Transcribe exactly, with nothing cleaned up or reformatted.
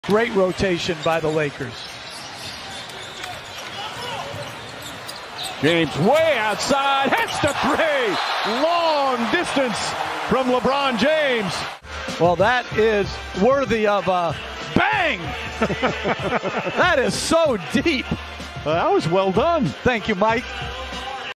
Great rotation by the Lakers. James way outside, hits the three. Long distance from LeBron James. Well, that is worthy of a bang. That is so deep. Uh, that was well done. Thank you, Mike.